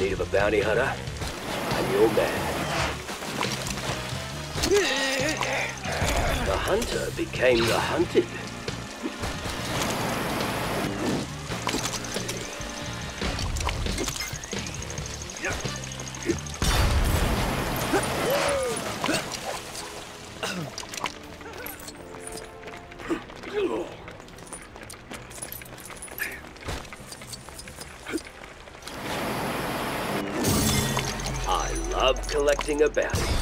need of a bounty hunter, I'm your man. The hunter became the hunted. I love collecting a bounty.